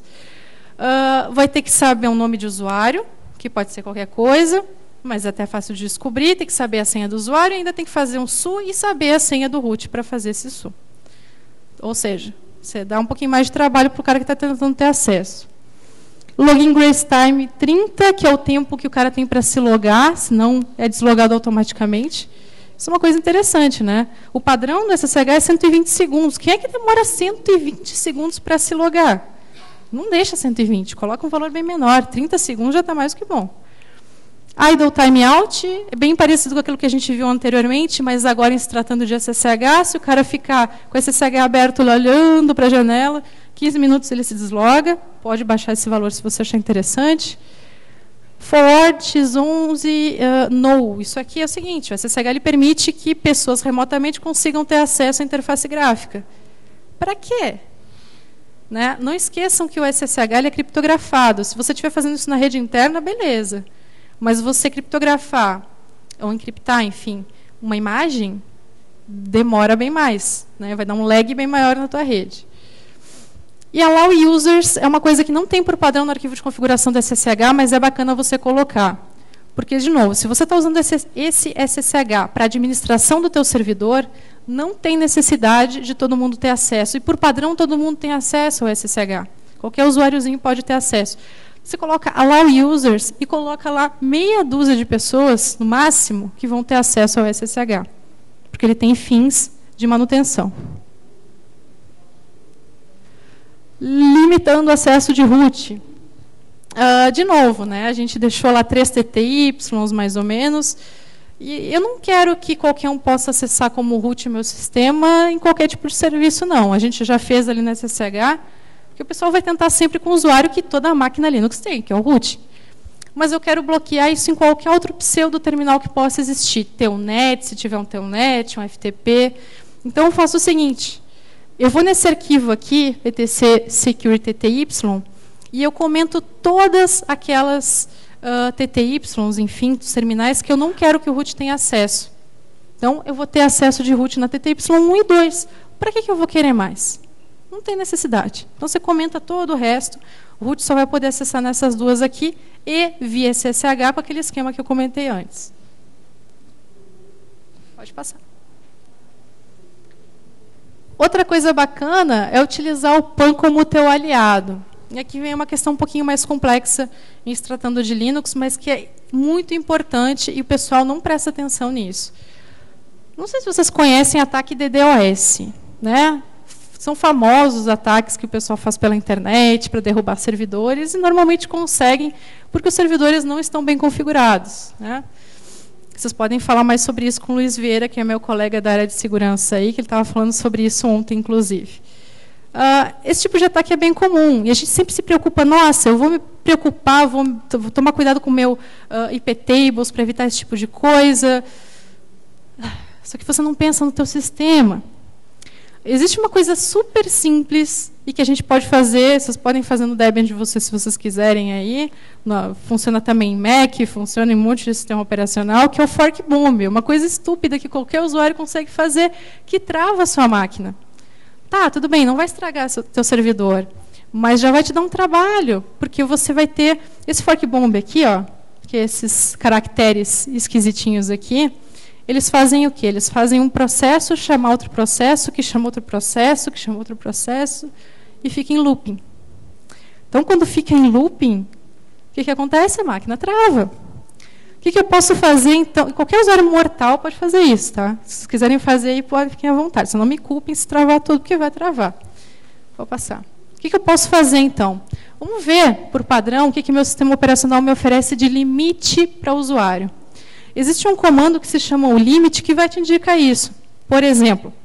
uh, vai ter que saber um nome de usuário, que pode ser qualquer coisa, mas é até fácil de descobrir, tem que saber a senha do usuário e ainda tem que fazer um S U e saber a senha do root para fazer esse S U. Ou seja, você dá um pouquinho mais de trabalho para o cara que está tentando ter acesso. Login grace time trinta, que é o tempo que o cara tem para se logar, senão é deslogado automaticamente. Isso é uma coisa interessante, né? O padrão do S S H é cento e vinte segundos. Quem é que demora cento e vinte segundos para se logar? Não deixa cento e vinte, coloca um valor bem menor. trinta segundos já está mais do que bom. Idle timeout é bem parecido com aquilo que a gente viu anteriormente, mas agora em se tratando de S S H, se o cara ficar com o S S H aberto olhando para a janela, quinze minutos ele se desloga, pode baixar esse valor se você achar interessante. Forward x onze uh, no. Isso aqui é o seguinte, o S S H ele permite que pessoas remotamente consigam ter acesso à interface gráfica. Para quê? Né? Não esqueçam que o S S H ele é criptografado. Se você estiver fazendo isso na rede interna, beleza. Mas você criptografar, ou encriptar, enfim, uma imagem, demora bem mais. Né? Vai dar um lag bem maior na tua rede. E allow users é uma coisa que não tem por padrão no arquivo de configuração do S S H, mas é bacana você colocar. Porque, de novo, se você está usando esse, esse S S H para administração do teu servidor, não tem necessidade de todo mundo ter acesso. E, por padrão, todo mundo tem acesso ao S S H. Qualquer usuáriozinho pode ter acesso. Você coloca allow users e coloca lá meia dúzia de pessoas, no máximo, que vão ter acesso ao S S H. Porque ele tem fins de manutenção. limitando o acesso de root. Uh, de novo, né, a gente deixou lá três T T Y, mais ou menos, e eu não quero que qualquer um possa acessar como root meu sistema em qualquer tipo de serviço, não. A gente já fez ali na S S H, que o pessoal vai tentar sempre com o usuário que toda a máquina Linux tem, que é o root. Mas eu quero bloquear isso em qualquer outro pseudo-terminal que possa existir. Telnet, se tiver um Telnet, um F T P. Então, eu faço o seguinte, eu vou nesse arquivo aqui, P T C Security T T Y, e eu comento todas aquelas uh, T T Ys, enfim, dos terminais, que eu não quero que o root tenha acesso. Então, eu vou ter acesso de root na T T Y um e dois. Para que, que eu vou querer mais? Não tem necessidade. Então, você comenta todo o resto. O root só vai poder acessar nessas duas aqui e via S S H com aquele esquema que eu comentei antes. Pode passar. Outra coisa bacana é utilizar o P A N como teu aliado. E aqui vem uma questão um pouquinho mais complexa em se tratando de Linux, mas que é muito importante e o pessoal não presta atenção nisso. Não sei se vocês conhecem ataque DDoS, né? São famosos os ataques que o pessoal faz pela internet para derrubar servidores e normalmente conseguem porque os servidores não estão bem configurados, né? Vocês podem falar mais sobre isso com o Luiz Vieira, que é meu colega da área de segurança aí, que ele estava falando sobre isso ontem, inclusive. Uh, esse tipo de ataque é bem comum, e a gente sempre se preocupa, nossa, eu vou me preocupar, vou, vou tomar cuidado com o meu uh, I P tables para evitar esse tipo de coisa. Só que você não pensa no teu sistema. Existe uma coisa super simples e que a gente pode fazer, vocês podem fazer no Debian de vocês se vocês quiserem aí, no, funciona também em Mac, funciona em um monte de sistema operacional, que é o fork bomb, uma coisa estúpida que qualquer usuário consegue fazer, que trava a sua máquina. Tá, tudo bem, não vai estragar o teu servidor, mas já vai te dar um trabalho, porque você vai ter esse fork bomb aqui, ó, que é esses caracteres esquisitinhos aqui, eles fazem o quê? Eles fazem um processo chamar outro processo, que chama outro processo, que chama outro processo, e fica em looping. Então, quando fica em looping, o que, que acontece? A máquina trava. O que, que eu posso fazer, então? Qualquer usuário mortal pode fazer isso, tá? Se vocês quiserem fazer, aí, podem ficar à vontade. Só não me culpem se travar tudo, porque vai travar. Vou passar. O que, que eu posso fazer, então? Vamos ver, por padrão, o que, que meu sistema operacional me oferece de limite para o usuário. Existe um comando que se chama o limit, que vai te indicar isso. Por exemplo,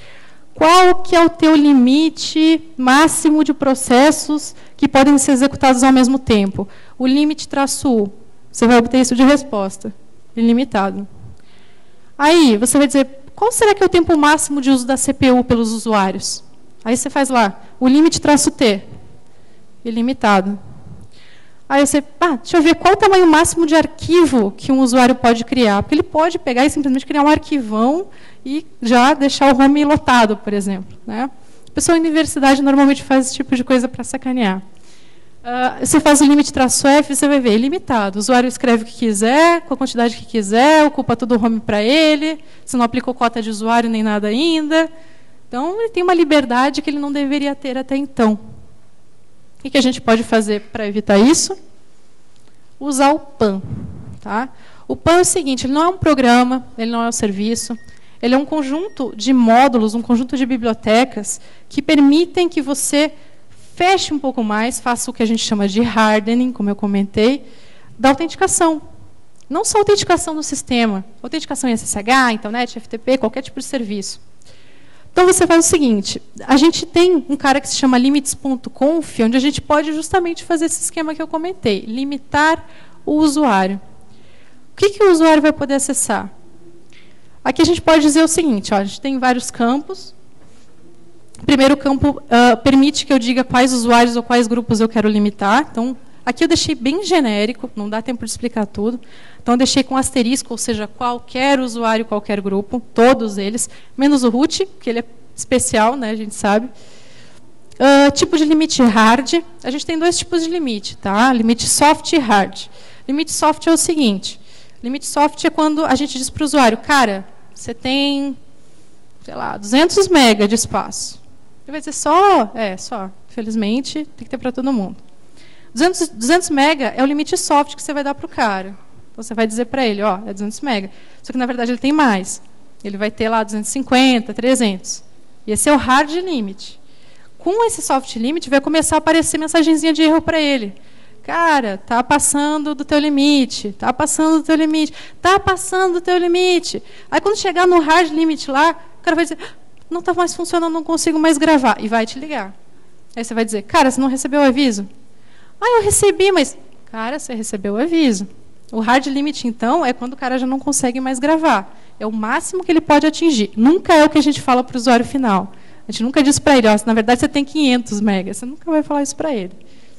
qual que é o teu limite máximo de processos que podem ser executados ao mesmo tempo? O limite traço U. Você vai obter isso de resposta, ilimitado. Aí, você vai dizer, qual será que é o tempo máximo de uso da C P U pelos usuários? Aí você faz lá, o limite traço T, ilimitado. Aí você, ah, deixa eu ver qual o tamanho máximo de arquivo que um usuário pode criar. Porque ele pode pegar e simplesmente criar um arquivão e já deixar o home lotado, por exemplo, né? A pessoa em universidade normalmente faz esse tipo de coisa para sacanear. Uh, você faz o limite traço F, você vai ver, ilimitado. O usuário escreve o que quiser, com a quantidade que quiser, ocupa todo o home para ele, você não aplicou cota de usuário nem nada ainda. Então, ele tem uma liberdade que ele não deveria ter até então. O que a gente pode fazer para evitar isso? Usar o P A N. Tá? O P A N é o seguinte, ele não é um programa, ele não é um serviço, ele é um conjunto de módulos, um conjunto de bibliotecas que permitem que você feche um pouco mais, faça o que a gente chama de hardening, como eu comentei, da autenticação. Não só autenticação no sistema, autenticação em S S H, internet, F T P, qualquer tipo de serviço. Então, você faz o seguinte, a gente tem um cara que se chama limits ponto conf, onde a gente pode justamente fazer esse esquema que eu comentei, limitar o usuário. O que, que o usuário vai poder acessar? Aqui a gente pode dizer o seguinte, ó, a gente tem vários campos. O primeiro campo uh, permite que eu diga quais usuários ou quais grupos eu quero limitar. Então, aqui eu deixei bem genérico, não dá tempo de explicar tudo. Então, eu deixei com asterisco, ou seja, qualquer usuário, qualquer grupo, todos eles, menos o root, que ele é especial, né, a gente sabe. Uh, tipo de limite hard. A gente tem dois tipos de limite, tá? Limite soft e hard. Limite soft é o seguinte, limite soft é quando a gente diz para o usuário, cara, você tem, sei lá, duzentos mega de espaço. Ele vai dizer só, é, só, infelizmente, tem que ter para todo mundo. duzentos, duzentos mega é o limite soft que você vai dar para o cara. Então, você vai dizer para ele, ó, é duzentos mega. Só que, na verdade, ele tem mais. Ele vai ter lá duzentos e cinquenta, trezentos. E esse é o hard limit. Com esse soft limit, vai começar a aparecer mensagenzinha de erro para ele. Cara, tá passando do teu limite, tá passando do teu limite, tá passando do teu limite. Aí, quando chegar no hard limit lá, o cara vai dizer, não está mais funcionando, não consigo mais gravar. E vai te ligar. Aí você vai dizer, cara, você não recebeu o aviso? Ah, eu recebi, mas... Cara, você recebeu o aviso. O hard limit, então, é quando o cara já não consegue mais gravar. É o máximo que ele pode atingir. Nunca é o que a gente fala para o usuário final. A gente nunca diz para ele, ó, na verdade, você tem quinhentos megas. Você nunca vai falar isso para ele.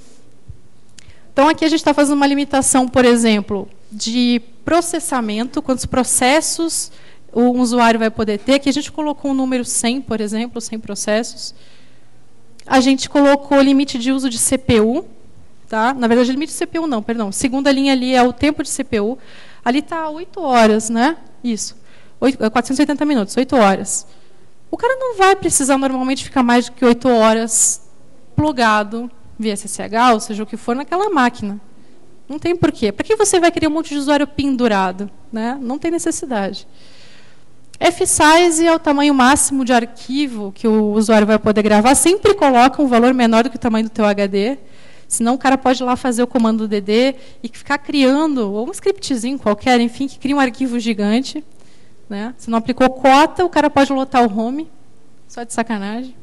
Então, aqui a gente está fazendo uma limitação, por exemplo, de processamento, quantos processos o usuário vai poder ter. Aqui a gente colocou um número cem, por exemplo, cem processos. A gente colocou limite de uso de C P U. Tá? Na verdade, limite de C P U não, perdão. Segunda linha ali é o tempo de C P U. Ali está oito horas, né? Isso. quatrocentos e oitenta minutos, oito horas. O cara não vai precisar normalmente ficar mais do que oito horas plugado via S S H, ou seja, o que for, naquela máquina. Não tem porquê. Para que você vai querer um monte de usuário pendurado? Né? Não tem necessidade. F-size é o tamanho máximo de arquivo que o usuário vai poder gravar. Sempre coloca um valor menor do que o tamanho do teu H D. Senão o cara pode ir lá fazer o comando D D e ficar criando, ou um scriptzinho qualquer, enfim, que cria um arquivo gigante. Né? Se não aplicou cota, o cara pode lotar o home. Só de sacanagem.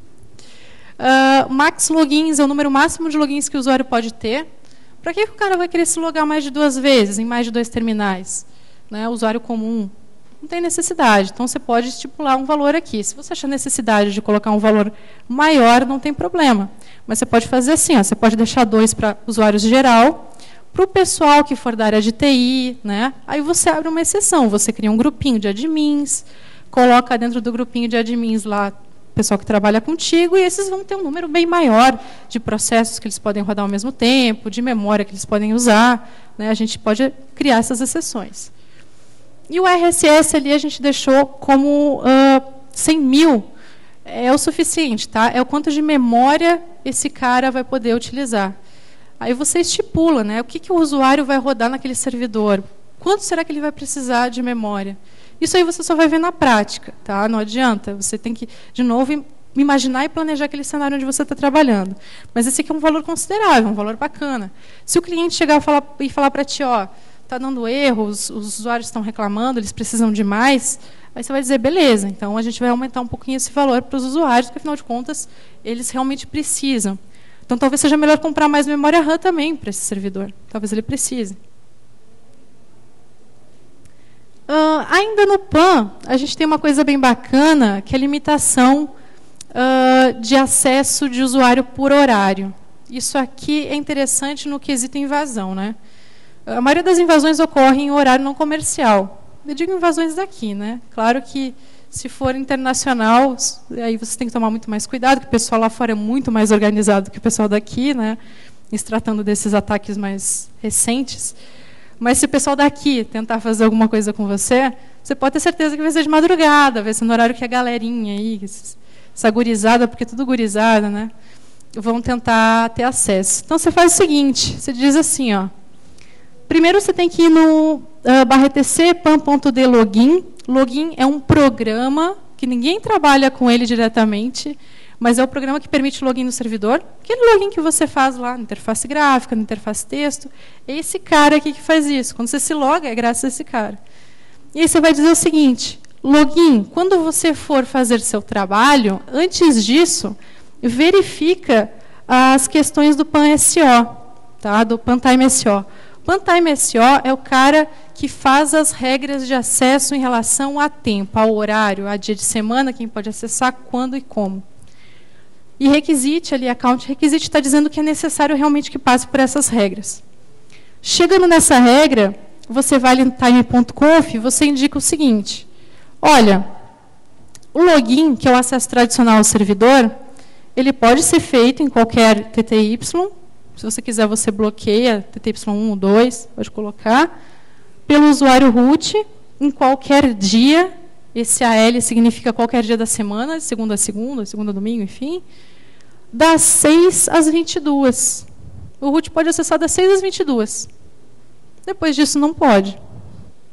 Uh, max logins é o número máximo de logins que o usuário pode ter. Para que, que o cara vai querer se logar mais de duas vezes, em mais de dois terminais? Né? O usuário comum. Não tem necessidade. Então, você pode estipular um valor aqui. Se você achar necessidade de colocar um valor maior, não tem problema. Mas você pode fazer assim, ó, você pode deixar dois para usuários geral, para o pessoal que for da área de T I, né? Aí você abre uma exceção, você cria um grupinho de admins, coloca dentro do grupinho de admins lá o pessoal que trabalha contigo, e esses vão ter um número bem maior de processos que eles podem rodar ao mesmo tempo, de memória que eles podem usar. Né? A gente pode criar essas exceções. E o R S S ali a gente deixou como uh, cem mil. É o suficiente, tá? É o quanto de memória esse cara vai poder utilizar. Aí você estipula, né? O que, que o usuário vai rodar naquele servidor? Quanto será que ele vai precisar de memória? Isso aí você só vai ver na prática, tá? Não adianta. Você tem que, de novo, imaginar e planejar aquele cenário onde você está trabalhando. Mas esse aqui é um valor considerável, um valor bacana. Se o cliente chegar e falar, e falar para ti, ó, está dando erro, os, os usuários estão reclamando, eles precisam de mais, aí você vai dizer, beleza, então a gente vai aumentar um pouquinho esse valor para os usuários, porque, afinal de contas, eles realmente precisam. Então, talvez seja melhor comprar mais memória RAM também para esse servidor. Talvez ele precise. Uh, ainda no P A N, a gente tem uma coisa bem bacana, que é a limitação uh, de acesso de usuário por horário. Isso aqui é interessante no quesito invasão, né? A maioria das invasões ocorre em horário não comercial. Eu digo invasões daqui, né? Claro que, se for internacional, aí você tem que tomar muito mais cuidado, porque o pessoal lá fora é muito mais organizado que o pessoal daqui, né? Se tratando desses ataques mais recentes. Mas se o pessoal daqui tentar fazer alguma coisa com você, você pode ter certeza que vai ser de madrugada, vai ser no horário que a galerinha aí, essa gurizada, porque é tudo gurizada, né? Vão tentar ter acesso. Então, você faz o seguinte, você diz assim, ó, primeiro você tem que ir no uh, barra etc pan.d login. Login é um programa que ninguém trabalha com ele diretamente, mas é o programa que permite login no servidor. Aquele login que você faz lá na interface gráfica, na interface texto, é esse cara aqui que faz isso. Quando você se loga, é graças a esse cara. E aí você vai dizer o seguinte, login, quando você for fazer seu trabalho, antes disso, verifica as questões do P A N S O, tá? Do Pantime S O. Pantime S O é o cara que faz as regras de acesso em relação a tempo, ao horário, a dia de semana, quem pode acessar, quando e como. E requisite, ali, account requisite, está dizendo que é necessário realmente que passe por essas regras. Chegando nessa regra, você vai em time ponto conf, você indica o seguinte, olha, o login, que é o acesso tradicional ao servidor, ele pode ser feito em qualquer T T Y, se você quiser, você bloqueia T T Y um ou dois, pode colocar, pelo usuário root, em qualquer dia, esse A L significa qualquer dia da semana, de segunda a segunda, segunda a domingo, enfim, das seis às vinte e duas. O root pode acessar das seis às vinte e duas. Depois disso, não pode.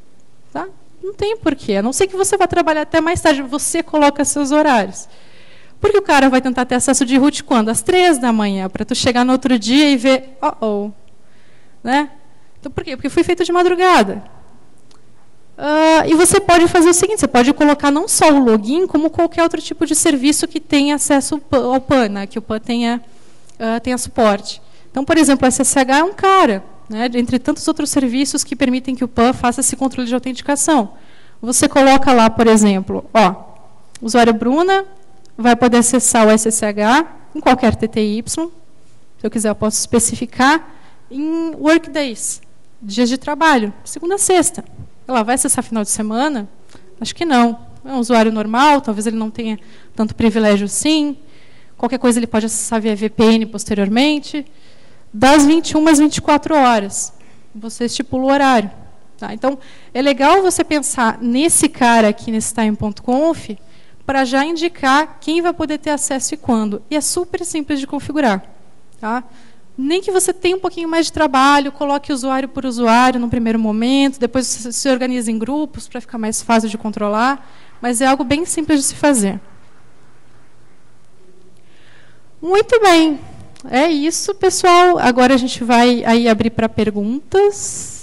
Tá? Não tem porquê. A não ser que você vá trabalhar até mais tarde, você coloca seus horários. Porque o cara vai tentar ter acesso de root quando? Às três da manhã, para tu chegar no outro dia e ver, oh, oh. Né? Então, por quê? Porque foi feito de madrugada. Uh, e você pode fazer o seguinte, você pode colocar não só o login, como qualquer outro tipo de serviço que tenha acesso ao P A N, né? Que o P A N tenha, uh, tenha suporte. Então, por exemplo, o S S H é um cara, né? Entre tantos outros serviços que permitem que o P A N faça esse controle de autenticação. Você coloca lá, por exemplo, ó, o usuário Bruna vai poder acessar o S S H em qualquer T T Y. Se eu quiser, eu posso especificar em workdays, dias de trabalho, segunda a sexta. Ela vai acessar final de semana? Acho que não. É um usuário normal, talvez ele não tenha tanto privilégio assim. Qualquer coisa ele pode acessar via V P N posteriormente. Das vinte e uma às vinte e quatro horas. Você estipula o horário. Tá? Então, é legal você pensar nesse cara aqui, nesse time.conf, para já indicar quem vai poder ter acesso e quando. E é super simples de configurar. Tá? Nem que você tenha um pouquinho mais de trabalho, coloque usuário por usuário no primeiro momento, depois você se organiza em grupos para ficar mais fácil de controlar, mas é algo bem simples de se fazer. Muito bem. É isso, pessoal. Agora a gente vai aí abrir para perguntas.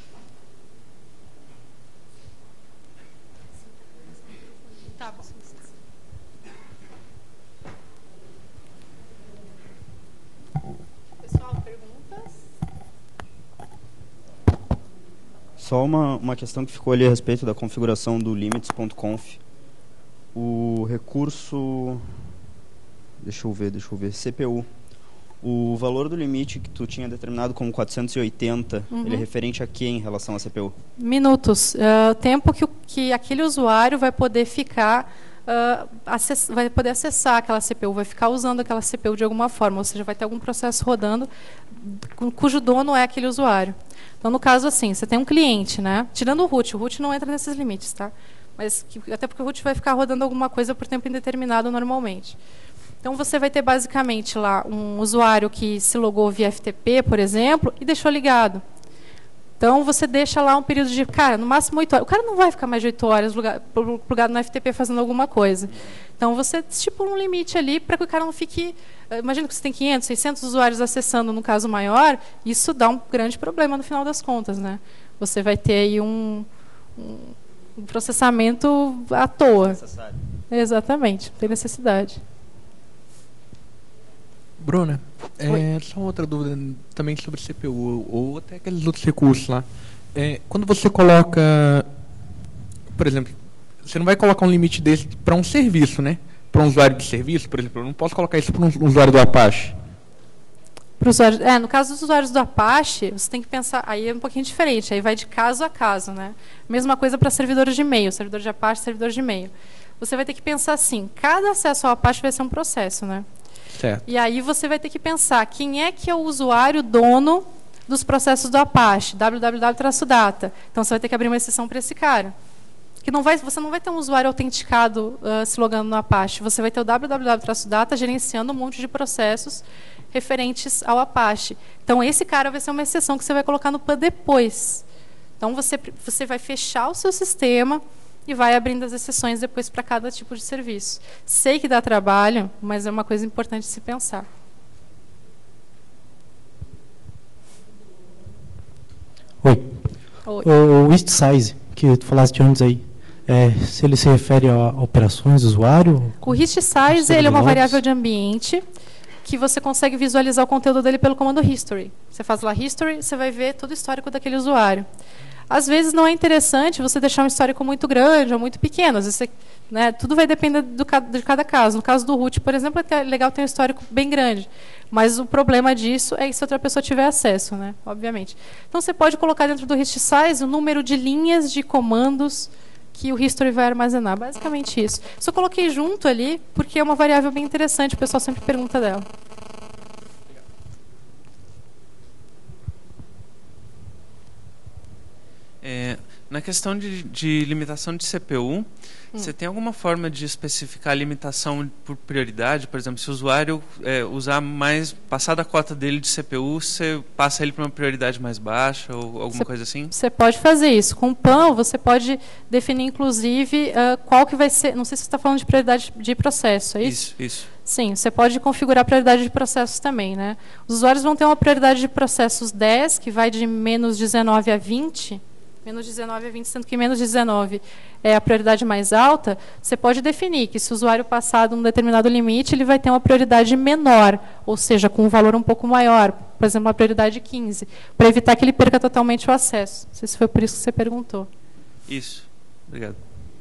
Só uma, uma questão que ficou ali a respeito da configuração do limits.conf. O recurso... Deixa eu ver, deixa eu ver. C P U. O valor do limite que tu tinha determinado como quatrocentos e oitenta, uhum. Ele é referente a quê em relação à C P U? Minutos. Uh, o tempo que, que aquele usuário vai poder ficar... Uh, acess, vai poder acessar aquela C P U, vai ficar usando aquela C P U de alguma forma, ou seja, vai ter algum processo rodando cujo dono é aquele usuário. Então, no caso assim, você tem um cliente, né? Tirando o root, o root não entra nesses limites, tá? Mas que, até porque o root vai ficar rodando alguma coisa por tempo indeterminado normalmente. Então, você vai ter basicamente lá um usuário que se logou via F T P, por exemplo, e deixou ligado. Então, você deixa lá um período de, cara, no máximo oito horas. O cara não vai ficar mais de oito horas plugado no F T P fazendo alguma coisa. Então, você estipula um limite ali para que o cara não fique... Imagina que você tem quinhentos, seiscentos usuários acessando, no caso maior, isso dá um grande problema no final das contas, né? Você vai ter aí um, um processamento à toa. Necessário. Exatamente, não tem necessidade. Bruna, é, só outra dúvida também sobre C P U, ou até aqueles outros recursos lá. É, quando você coloca, por exemplo, você não vai colocar um limite desse para um serviço, né? Para um usuário de serviço, por exemplo, eu não posso colocar isso para um usuário do Apache. Para usuário, é, no caso dos usuários do Apache, você tem que pensar, aí é um pouquinho diferente, aí vai de caso a caso, né? Mesma coisa para servidores de e-mail, servidor de Apache, servidor de e-mail. Você vai ter que pensar assim, cada acesso ao Apache vai ser um processo, né? Certo. E aí você vai ter que pensar quem é que é o usuário dono dos processos do Apache, www-data. Então, você vai ter que abrir uma exceção para esse cara. Que não vai, você não vai ter um usuário autenticado uh, se logando no Apache. Você vai ter o www-data gerenciando um monte de processos referentes ao Apache. Então, esse cara vai ser uma exceção que você vai colocar no P A depois. Então, você, você vai fechar o seu sistema e vai abrindo as exceções depois para cada tipo de serviço. Sei que dá trabalho, mas é uma coisa importante de se pensar. Oi. Oi. O list size, que tu falaste antes aí, é, se ele se refere a operações do usuário? O list size ele é uma variável de ambiente que você consegue visualizar o conteúdo dele pelo comando history. Você faz lá history, você vai ver todo o histórico daquele usuário. Às vezes não é interessante você deixar um histórico muito grande ou muito pequeno. Às vezes você, né, tudo vai depender do, de cada caso. No caso do root, por exemplo, é legal ter um histórico bem grande. Mas o problema disso é se outra pessoa tiver acesso, né, obviamente. Então, você pode colocar dentro do list size o número de linhas de comandos que o history vai armazenar. Basicamente isso. Só coloquei junto ali porque é uma variável bem interessante. O pessoal sempre pergunta dela. É, Na questão de, de limitação de C P U, hum. você tem alguma forma de especificar a limitação por prioridade? Por exemplo, se o usuário é, usar mais, passar da cota dele de C P U, você passa ele para uma prioridade mais baixa ou alguma cê, coisa assim? Você pode fazer isso. Com o P A N, você pode definir, inclusive, uh, qual que vai ser... Não sei se você está falando de prioridade de processo, é isso? Isso, isso. Sim, você pode configurar a prioridade de processos também, né? Os usuários vão ter uma prioridade de processos dez, que vai de menos dezenove a vinte... menos dezenove a vinte, sendo que menos dezenove é a prioridade mais alta, você pode definir que se o usuário passar de um determinado limite, ele vai ter uma prioridade menor, ou seja, com um valor um pouco maior, por exemplo, uma prioridade quinze, para evitar que ele perca totalmente o acesso. Não sei se foi por isso que você perguntou. Isso. Obrigado.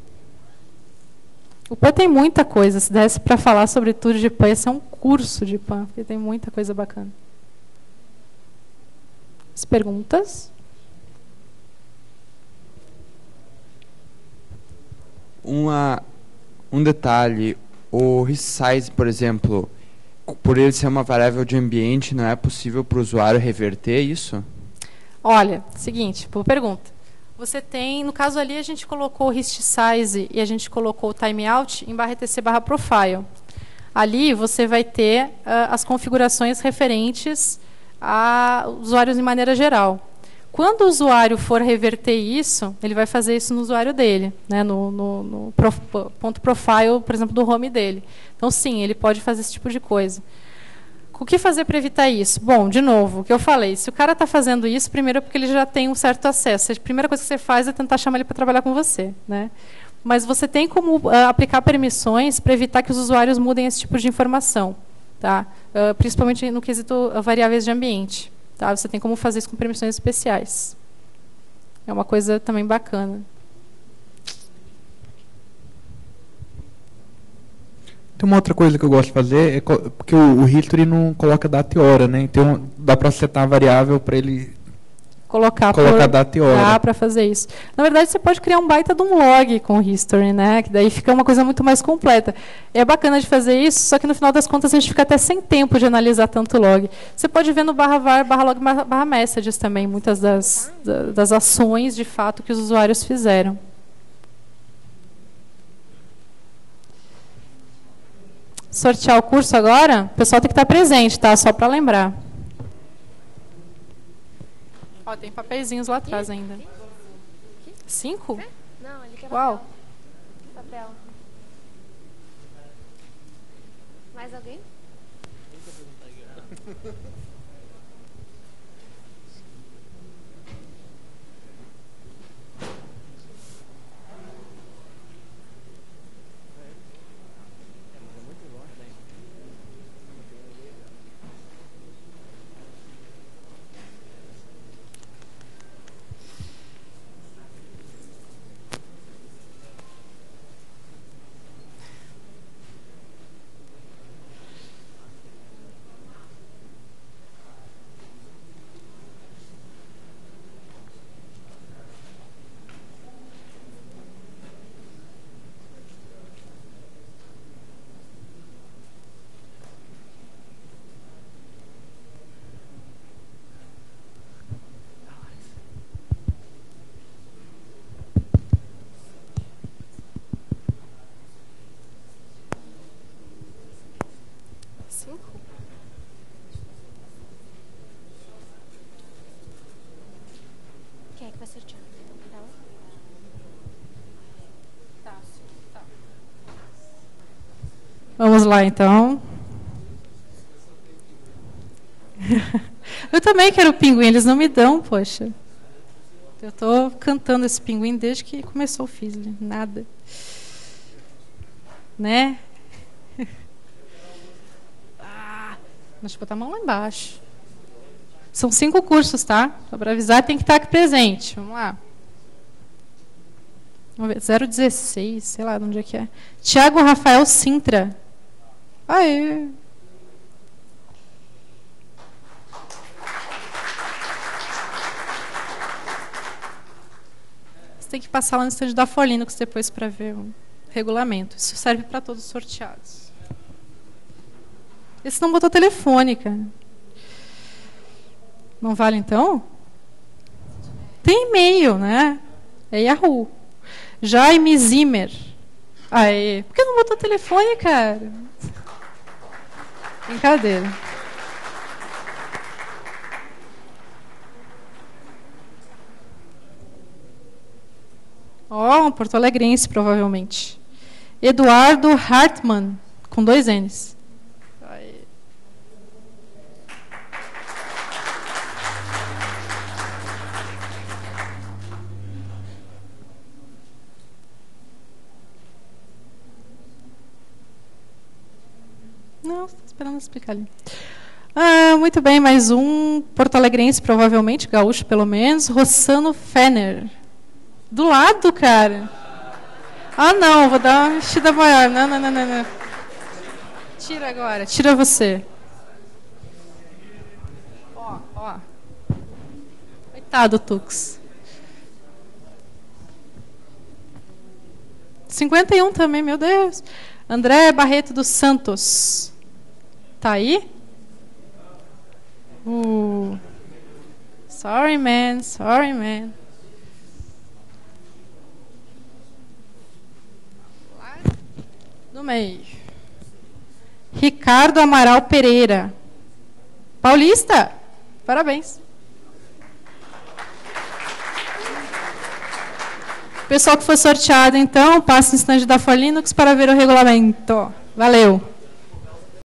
O P A N tem muita coisa. Se desse para falar sobre tudo de P A N, esse é um curso de P A N, porque tem muita coisa bacana. As perguntas? Uma, um detalhe, o resize, por exemplo, por ele ser uma variável de ambiente, não é possível para o usuário reverter isso? Olha, seguinte, boa pergunta. Você tem, no caso ali, a gente colocou o resize e a gente colocou o timeout em barra etc barra profile. Ali você vai ter uh, as configurações referentes a usuários de maneira geral. Quando o usuário for reverter isso, ele vai fazer isso no usuário dele, né, no, no, no prof, ponto profile, por exemplo, do home dele. Então, sim, ele pode fazer esse tipo de coisa. O que fazer para evitar isso? Bom, de novo, o que eu falei, se o cara está fazendo isso, primeiro é porque ele já tem um certo acesso. A primeira coisa que você faz é tentar chamar ele para trabalhar com você, né? Mas você tem como uh, aplicar permissões para evitar que os usuários mudem esse tipo de informação, tá? Uh, principalmente no quesito uh, variáveis de ambiente. Tá? Você tem como fazer isso com permissões especiais. É uma coisa também bacana. Tem uma outra coisa que eu gosto de fazer, é porque o, o history não coloca data e hora, né? Então dá para setar a variável para ele colocar, colocar data e hora. Dá para fazer isso. Na verdade, você pode criar um baita de um log com o history, né? Que daí fica uma coisa muito mais completa. É bacana de fazer isso, só que no final das contas a gente fica até sem tempo de analisar tanto log. Você pode ver no barra var, barra log, barra messages também, muitas das, das ações, de fato, que os usuários fizeram. Sortear o curso agora? O pessoal tem que estar presente, tá? Só para lembrar. Ó, tem papeizinhos lá atrás ainda. Cinco? Não, ele quer Uau. papel. Mais alguém? Quem é que vai sortear? Ela? Tá, tá. Vamos lá, então. Eu também quero pinguim, eles não me dão, poxa. Eu estou cantando esse pinguim desde que começou o Fizzle. Nada. Né? Ah, deixa eu botar a mão lá embaixo. São cinco cursos, tá? Só para avisar, tem que estar aqui presente. Vamos lá. Vamos ver. zero dezesseis, sei lá de onde é que é. Tiago Rafael Sintra. Aê! Você tem que passar lá no estande da Forlinux depois para ver o regulamento. Isso serve para todos os sorteados. Esse não botou telefônica. Não vale, então? Tem e-mail, né? É Yahoo. Jaime Zimmer. Aê. Por que não botou telefone, cara? Brincadeira. Ó, oh, um porto-alegrense, provavelmente. Eduardo Hartmann, com dois N's. Aí. Não, estou esperando explicar ali. Ah, muito bem, mais um porto-alegrense, provavelmente, gaúcho pelo menos, Rossano Fenner. Do lado, cara. Ah, não, vou dar uma mexida maior. Não, não, não, não, não. Tira agora, tira você. Ó, ó. Coitado, Tux. cinquenta e um também, meu Deus. André Barreto dos Santos. Tá aí? Uh. Sorry, man. Sorry, man. No meio. Ricardo Amaral Pereira. Paulista. Parabéns. Pessoal que foi sorteado, então, passa no stand da Forlinux para ver o regulamento. Valeu.